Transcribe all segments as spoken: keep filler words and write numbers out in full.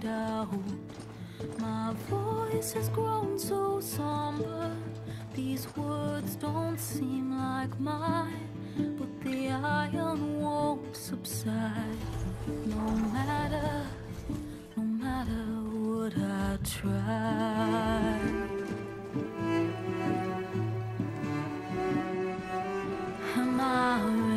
cried out. My voice has grown so somber, these words don't seem like mine, but the iron won't subside. No matter, no matter what I try. And my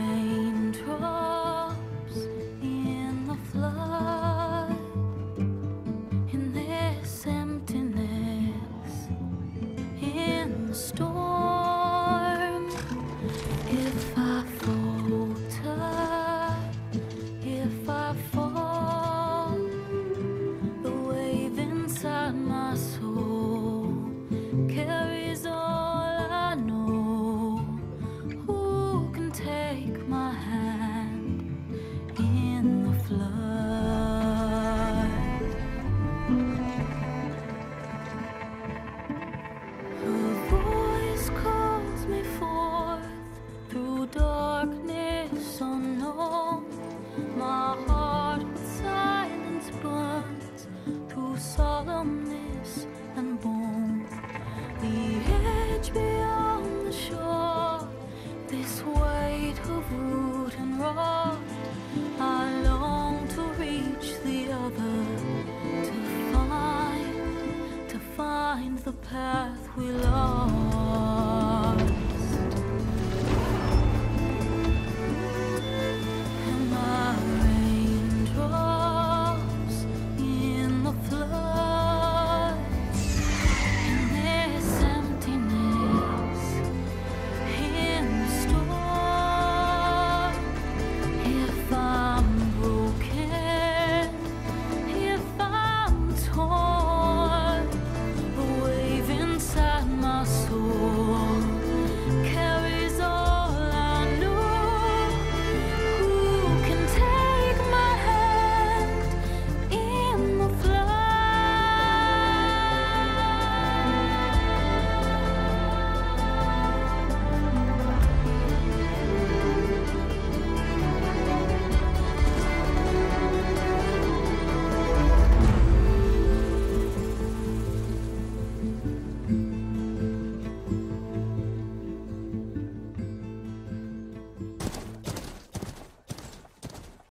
raindrops in the flood, in this emptiness, in the storm. If I falter, if I fall, the wave inside my soul carries all I know. Who can take my hand in the flood? Her voice calls me forth through darkness unknown. My heart with silence burns through solemnness and bone. The edge beyond the shore, this weight of root and rock, I long to reach the other, to find, to find the path we lost.